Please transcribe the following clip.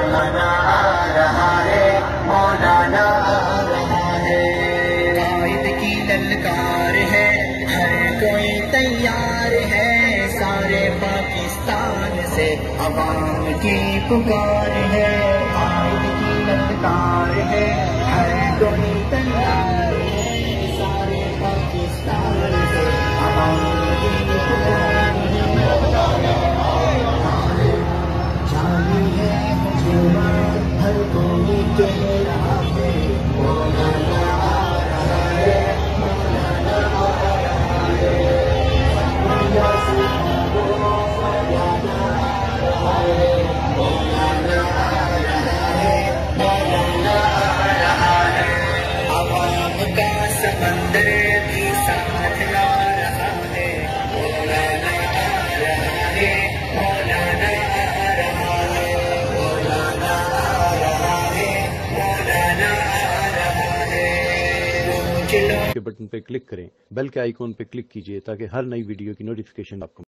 मौलाना आ रहा है, मौलाना आ रहा है। कायद की ललकार है, हर कोई तैयार है, सारे पाकिस्तान से अवाम की पुकार है। कायद की ललकार है, हर कोई तैयार है, सारे पाकिस्तान से अवाम की पुकार है। जानी है जुमा हर कोई कह रहा है, मौलाना आ रहा है, मौलाना आ रहा है। मौला से मौलाना आ रहा है, मौलाना आ रहा है, मौलाना आ रहा है। अवाम का समंदर भी साथ ला रहा है, मौलाना आ रहा है, मौलाना आ रहा है, मौलाना आ रहा है, मौलाना आ रहा है। के बटन पे क्लिक करें, बेल के आइकॉन पे क्लिक कीजिए ताकि हर नई वीडियो की नोटिफिकेशन आपको